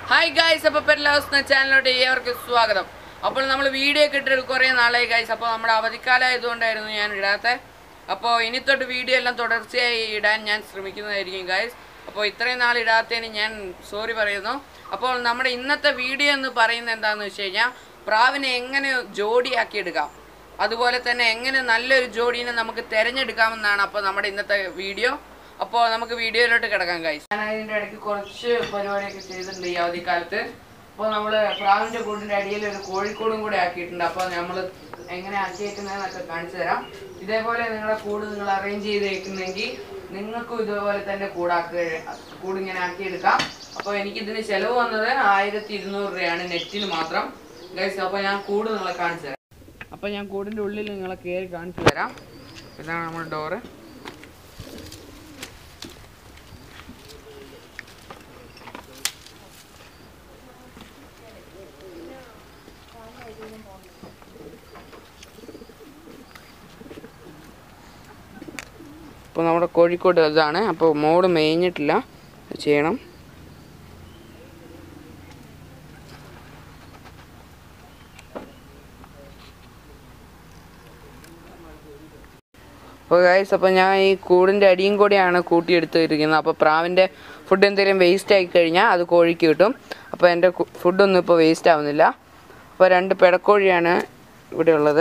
Hi guys, അപ്പോൾ പെർലാസ് ചാനലിലോട്ട് ഏവർക്കും സ്വാഗതം. അപ്പോൾ നമ്മൾ വീഡിയോ ഒക്കെ ഇട്ടിട്ട് കുറേ നാളായി ഗൈസ്. അപ്പോൾ നമ്മുടെ അവധിക്കാലം ആയതുകൊണ്ടായിരുന്നു ഞാൻ ഇടാത്തത്. അപ്പോൾ ഇനി തൊട്ട് വീഡിയോ എല്ലാം തുടർച്ചയായി ഇടാൻ ഞാൻ ശ്രമിക്കുന്നതായിരിക്കും ഗൈസ്. അപ്പോൾ ഇത്രയും നാൾ ഇടാത്തതിന് ഞാൻ സോറി പറയുന്നു. അപ്പോൾ നമ്മുടെ ഇന്നത്തെ വീഡിയോ എന്ന് പറയുന്നത് എന്താണെന്ന് വെച്ച് കഴിഞ്ഞാൽ പ്രാവിനെ എങ്ങനെ ജോഡിയാക്കി എടുക്കാം, അതുപോലെ തന്നെ എങ്ങനെ നല്ലൊരു ജോഡീനെ നമുക്ക് തിരഞ്ഞെടുക്കാമെന്നാണ് അപ്പോൾ നമ്മുടെ ഇന്നത്തെ വീഡിയോ. അപ്പോൾ നമുക്ക് വീഡിയോയിലോട്ട് കിടക്കാം ഗൈസ്. ഞാൻ അതിൻ്റെ ഇടയ്ക്ക് കുറച്ച് പരിപാടിയൊക്കെ ചെയ്തിട്ടുണ്ട് ഈ അവധിക്കാലത്ത്. അപ്പോൾ നമ്മൾ പ്രാവിൻ്റെ കൂടിൻ്റെ അടിയിൽ ഒരു കോഴിക്കോടും കൂടെ ആക്കിയിട്ടുണ്ട്. അപ്പോൾ നമ്മൾ എങ്ങനെ ആക്കിയേക്കുന്നതെന്നൊക്കെ കാണിച്ചു തരാം. ഇതേപോലെ നിങ്ങളുടെ കൂട് നിങ്ങൾ അറേഞ്ച് ചെയ്തേക്കുന്നെങ്കിൽ നിങ്ങൾക്കും ഇതുപോലെ തന്നെ കൂടിങ്ങനെ ആക്കിയെടുക്കാം. അപ്പോൾ എനിക്കിതിന് ചിലവ് വന്നത് 1200 രൂപയാണ് നെറ്റിന് മാത്രം ഗൈസ്. അപ്പോൾ ഞാൻ കൂട് നിങ്ങളെ കാണിച്ചു തരാം. അപ്പോൾ ഞാൻ കൂടിൻ്റെ ഉള്ളിൽ നിങ്ങളെ കയറി കാണിച്ചു തരാം. ഇതാണ് നമ്മുടെ ഡോറ്. അപ്പോൾ നമ്മുടെ കോഴിക്കോട് ഇതാണ്. അപ്പോൾ മോഡ് മേഞ്ഞിട്ടില്ല, ചെയ്യണം. അപ്പോൾ ഗൈസ്, അപ്പോൾ ഞാൻ ഈ കൂടിൻ്റെ അടിയും കൂടെയാണ് കൂട്ടിയെടുത്തിരിക്കുന്നത്. അപ്പോൾ പ്രാവിൻ്റെ ഫുഡ് എന്തെങ്കിലും വേസ്റ്റ് ആയി കഴിഞ്ഞാൽ അത് കോഴിക്ക് കിട്ടും. അപ്പോൾ എൻ്റെ ഫുഡൊന്നും ഇപ്പോൾ വേസ്റ്റ് ആവുന്നില്ല. അപ്പോൾ 2 പെടക്കോഴിയാണ് ഇവിടെ ഉള്ളത്.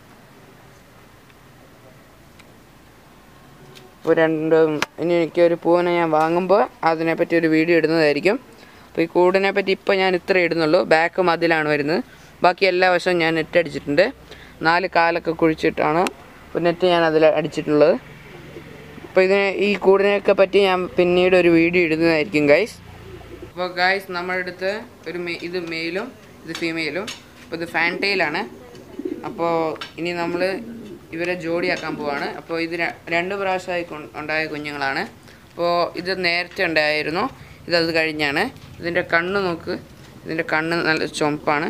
അപ്പോൾ ഇനി എനിക്കൊരു പൂവിനെ ഞാൻ വാങ്ങുമ്പോൾ അതിനെപ്പറ്റി ഒരു വീഡിയോ ഇടുന്നതായിരിക്കും. അപ്പോൾ ഈ കൂടിനെ പറ്റി ഇപ്പോൾ ഞാൻ ഇത്ര ഇടുന്നുള്ളൂ. ബാക്ക് മതിലാണ് വരുന്നത്. ബാക്കി എല്ലാ വശവും ഞാൻ നെറ്റ് അടിച്ചിട്ടുണ്ട്. 4 കാലൊക്കെ കുഴിച്ചിട്ടാണ് നെറ്റ് ഞാൻ അതിൽ അടിച്ചിട്ടുള്ളത്. അപ്പോൾ ഈ കൂടിനെയൊക്കെ പറ്റി ഞാൻ പിന്നീട് ഒരു വീഡിയോ ഇടുന്നതായിരിക്കും ഗൈസ്. അപ്പോൾ ഗൈസ്, നമ്മുടെ അടുത്ത് ഇത് മെയിലും ഇത് ഫീമെയിലും. അപ്പോൾ ഇത് ഫാൻറ്റെയിലാണ്. അപ്പോൾ ഇനി നമ്മൾ ഇവരെ ജോഡിയാക്കാൻ പോവാണ്. അപ്പോൾ ഇത് 2 പ്രാവശ്യമായി ഉണ്ടായ കുഞ്ഞുങ്ങളാണ്. അപ്പോൾ ഇത് നേരത്തെ ഉണ്ടായിരുന്നു, ഇതത് കഴിഞ്ഞാണ്. ഇതിൻ്റെ കണ്ണ് നോക്ക്, ഇതിൻ്റെ കണ്ണ് നല്ല ചുമപ്പാണ്.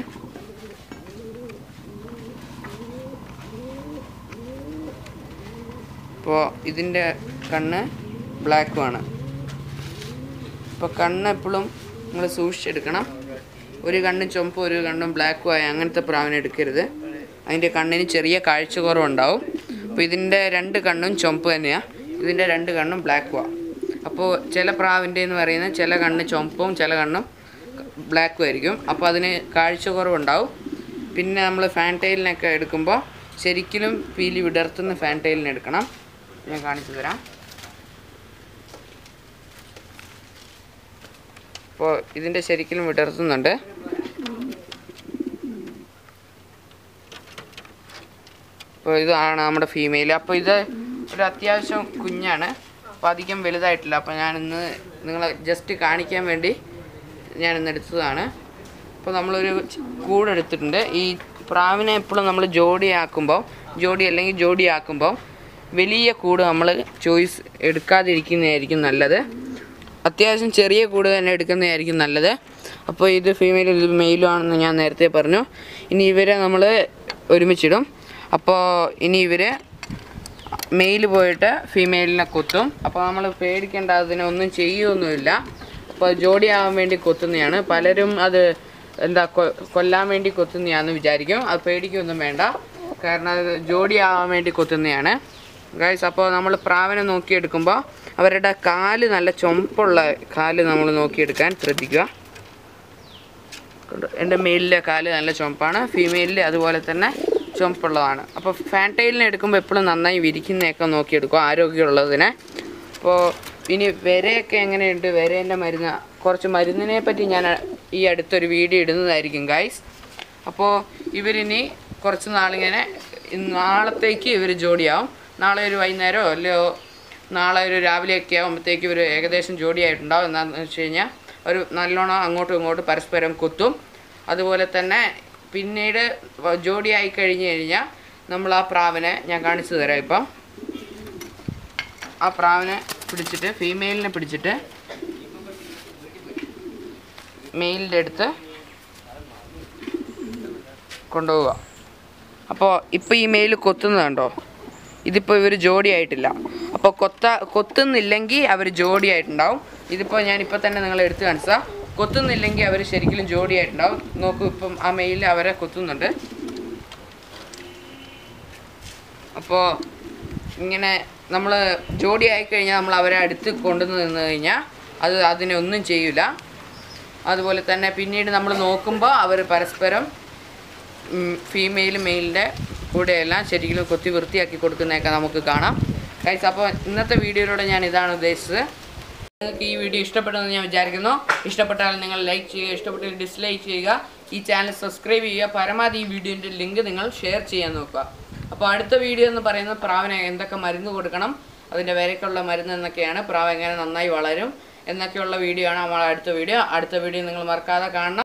അപ്പോൾ ഇതിൻ്റെ കണ്ണ് ബ്ലാക്കുമാണ്. അപ്പോൾ കണ്ണ് എപ്പോഴും നമ്മൾ സൂക്ഷിച്ചെടുക്കണം. ഒരു കണ്ണും ചുമപ്പും ഒരു കണ്ണും ബ്ലാക്കും ആയ അങ്ങനത്തെ പ്രാവിനെ എടുക്കരുത്. അതിൻ്റെ കണ്ണിന് ചെറിയ കാഴ്ച കുറവുണ്ടാവും. അപ്പോൾ ഇതിൻ്റെ 2 കണ്ണും ചുമപ്പ് തന്നെയാണ്, ഇതിൻ്റെ 2 കണ്ണും ബ്ലാക്കുമാണ്. അപ്പോൾ ചില പ്രാവിൻ്റെ എന്ന് പറയുന്നത് ചില കണ്ണ് ചുമപ്പും ചില കണ്ണും ബ്ലാക്കും ആയിരിക്കും. അപ്പോൾ അതിന് കാഴ്ച കുറവുണ്ടാവും. പിന്നെ നമ്മൾ ഫാൻറ്റെയിലിനൊക്കെ എടുക്കുമ്പോൾ ശരിക്കും പീലി വിടർത്തുന്ന ഫാൻറ്റെയിലിനെ എടുക്കണം. ഞാൻ കാണിച്ചു തരാം. അപ്പോൾ ഇതിൻ്റെ ശരിക്കും വിടർത്തുന്നുണ്ട്. അപ്പോൾ ഇതാണ് നമ്മുടെ ഫീമെയിൽ. അപ്പോൾ ഇത് ഒരു അത്യാവശ്യം കുഞ്ഞാണ്, അപ്പോൾ അധികം വലുതായിട്ടില്ല. അപ്പോൾ ഞാനിന്ന് നിങ്ങളെ ജസ്റ്റ് കാണിക്കാൻ വേണ്ടി ഞാനിന്ന് എടുത്തതാണ്. അപ്പോൾ നമ്മളൊരു കൂടെടുത്തിട്ടുണ്ട്. ഈ പ്രാവിനെ എപ്പോഴും നമ്മൾ ജോഡിയാക്കുമ്പോൾ വലിയ കൂട് നമ്മൾ ചോയ്സ് എടുക്കാതിരിക്കുന്നതായിരിക്കും നല്ലത്. അത്യാവശ്യം ചെറിയ കൂട് തന്നെ എടുക്കുന്നതായിരിക്കും നല്ലത്. അപ്പോൾ ഇത് ഫീമെയിലും ഇത് മെയിലും ആണെന്ന് ഞാൻ നേരത്തെ പറഞ്ഞു. ഇനി ഇവരെ നമ്മൾ ഒരുമിച്ചിടും. അപ്പോൾ ഇനി ഇവർ മെയിൽ പോയിട്ട് ഫീമെയിലിനെ കൊത്തും. അപ്പോൾ നമ്മൾ പേടിക്കേണ്ട, അതിനൊന്നും ചെയ്യുകയൊന്നുമില്ല. അപ്പോൾ ജോഡിയാവാൻ വേണ്ടി കൊത്തുന്നതാണ്. പലരും അത് കൊല്ലാൻ വേണ്ടി കൊത്തുന്നതാണെന്ന് വിചാരിക്കും. അത് പേടിക്കൊന്നും വേണ്ട, കാരണം അത് ജോഡിയാവാൻ വേണ്ടി കൊത്തുന്നതാണ് ഗൈസ്. അപ്പോൾ നമ്മൾ പ്രാവിനെ നോക്കിയെടുക്കുമ്പോൾ അവരുടെ കാല് നല്ല ചുമപ്പുള്ള കാല് നമ്മൾ നോക്കിയെടുക്കാൻ ശ്രദ്ധിക്കുക. എൻ്റെ മെയിലിലെ കാല് നല്ല ചുമപ്പാണ്, ഫീമെയിലിൽ അതുപോലെ തന്നെ ചുമപ്പുള്ളതാണ്. അപ്പോൾ ഫാൻറ്റെയിലിനെ എടുക്കുമ്പോൾ എപ്പോഴും നന്നായി വിരിക്കുന്നതൊക്കെ നോക്കിയെടുക്കുക, ആരോഗ്യമുള്ളതിനെ. അപ്പോൾ ഇനി വിരയൊക്കെ എങ്ങനെയുണ്ട്, വിരേൻ്റെ കുറച്ച് മരുന്നിനെ പറ്റി ഞാൻ ഈ അടുത്തൊരു വീഡിയോ ഇടുന്നതായിരിക്കും ഗൈസ്. അപ്പോൾ ഇവരിനി കുറച്ച് നാളിങ്ങനെ നാളത്തേക്ക് ഇവർ ജോഡിയാവും. നാളെ ഒരു വൈകുന്നേരമോ അല്ലയോ നാളെ ഒരു രാവിലെയൊക്കെ ആകുമ്പോഴത്തേക്ക് ഇവർ ഏകദേശം ജോഡിയായിട്ടുണ്ടാവും. എന്താണെന്ന് വെച്ച് കഴിഞ്ഞാൽ ഒരു നല്ലോണം അങ്ങോട്ടും ഇങ്ങോട്ടും പരസ്പരം കൊത്തും. അതുപോലെ തന്നെ പിന്നീട് ജോഡിയായി കഴിഞ്ഞാൽ നമ്മൾ ആ പ്രാവിനെ ഞാൻ കാണിച്ചു തരാം. ഇപ്പം ആ പ്രാവിനെ പിടിച്ചിട്ട് ഫീമെയിലിനെ പിടിച്ചിട്ട് മെയിലിൻ്റെ അടുത്ത് കൊണ്ടുപോവുക. അപ്പോൾ ഇപ്പോൾ ഈ മെയിൽ കൊത്തുന്നതുണ്ടോ, ഇതിപ്പോൾ ഇവർ ജോഡിയായിട്ടില്ല. അപ്പോൾ കൊത്തുന്നില്ലെങ്കിൽ അവർ ജോഡിയായിട്ടുണ്ടാവും. ഇതിപ്പോൾ ഞാനിപ്പോൾ തന്നെ നിങ്ങളെ എടുത്ത് കാണിച്ചാൽ കൊത്തുന്നില്ലെങ്കിൽ അവർ ശരിക്കും ജോഡിയായിട്ടുണ്ടാവും. നോക്കൂ, ഇപ്പം ആ മെയിൽ അവരെ കൊത്തുന്നുണ്ട്. അപ്പോൾ ഇങ്ങനെ നമ്മൾ ജോഡി ആയിക്കഴിഞ്ഞാൽ നമ്മൾ അവരെ അടുത്ത് കൊണ്ടുവന്ന് നിന്ന് കഴിഞ്ഞാൽ അതിനെ ഒന്നും ചെയ്യില്ല. അതുപോലെ തന്നെ പിന്നീട് നമ്മൾ നോക്കുമ്പോൾ അവർ പരസ്പരം ഫീമെയിൽ മെയിലിൻ്റെ കൂടെയെല്ലാം ശരിക്കും കൊത്തി വൃത്തിയാക്കി കൊടുക്കുന്നതൊക്കെ നമുക്ക് കാണാം ഗൈസ്. അപ്പോൾ ഇന്നത്തെ വീഡിയോയിലൂടെ ഞാൻ ഇതാണ് ഉദ്ദേശിച്ചത്. നിങ്ങൾക്ക് ഈ വീഡിയോ ഇഷ്ടപ്പെട്ടെന്ന് ഞാൻ വിചാരിക്കുന്നു. ഇഷ്ടപ്പെട്ടാൽ നിങ്ങൾ ലൈക്ക് ചെയ്യുക, ഇഷ്ടപ്പെട്ടാൽ ഡിസ്ലൈക്ക് ചെയ്യുക, ഈ ചാനൽ സബ്സ്ക്രൈബ് ചെയ്യുക. പരമാവധി ഈ വീഡിയോൻ്റെ ലിങ്ക് നിങ്ങൾ ഷെയർ ചെയ്യാൻ നോക്കുക. അപ്പോൾ അടുത്ത വീഡിയോ എന്ന് പറയുന്നത് പ്രാവിന് എന്തൊക്കെ മരുന്ന് കൊടുക്കണം, അതിൻ്റെ വിലക്കുള്ള മരുന്ന് എന്നൊക്കെയാണ്, പ്രാവ് എങ്ങനെ നന്നായി വളരും എന്നൊക്കെയുള്ള വീഡിയോ ആണ് നമ്മൾ അടുത്ത വീഡിയോ. അടുത്ത വീഡിയോ നിങ്ങൾ മറക്കാതെ കാണണം.